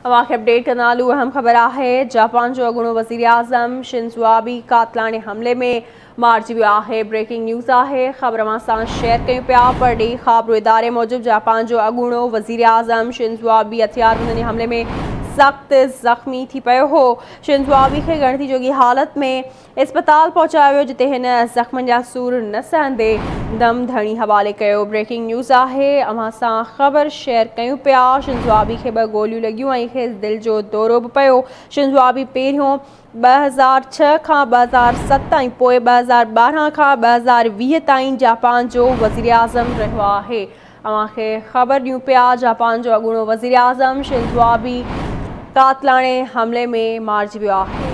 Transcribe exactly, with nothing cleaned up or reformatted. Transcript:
अवाखे update कंदा हलूं। अहम ख़बर आहे, जापान जो अॻूणो वज़ीर आज़म शिंज़ो आबे कातलाणे हमले में मारिजी वियो आहे। ब्रेकिंग न्यूज़ आहे, ख़बर अवां सां शेयर कयूं पिया। परॾेही ख़बरूं इदारे मूजिबि जापान जो अॻूणो वज़ीर आज़म शिंज़ो आबे हथियारबंदी हमले में सख़्त ज़ख़्मी थी पियो हो। शिंज़ो आबे खे ॻणती जोगी हालत में इस्पताल पहुचायो वियो, जिते हिन ज़ख़्मनि जा सूर न सहंदे दम धणी हवाले कयो। ब्रेकिंग न्यूज़ आहे, अवां सां ख़बर शेयर कयूं पिया। शिंज़ो आबे खे ॿ गोलियूं लॻियूं ऐं खेसि दिलि जो दौरो बि पियो। शिंज़ो आबे पहिरियों ॿ हज़ार छह खां ॿ हज़ार सत ऐं पोइ ॿ हज़ार ॿारहं खां ॿ हज़ार वीह ताईं जापान जो वज़ीर आज़म रहियो आहे। अवांखे ख़बर ॾियूं पिया, जापान जो अॻूणो वज़ीर आज़म शिंज़ो आबे कातलाणे हमले में मारिजी वियो आहे।